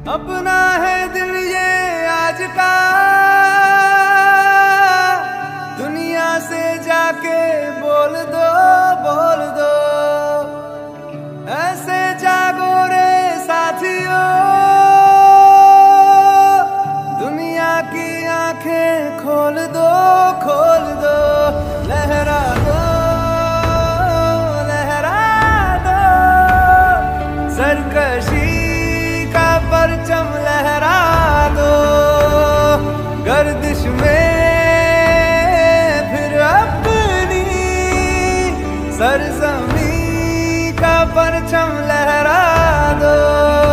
अपना है दिल ये आज का, दुनिया से जाके बोल दो, बोल दो। ऐसे जागो रे साथियों, दुनिया की आंखें खोल दो, खोल दो। लहरा दो, लहरा दो, सरकशी का परचम लहरा दो। गर्दिश में फिर अपनी सरजमी का परचम लहरा दो।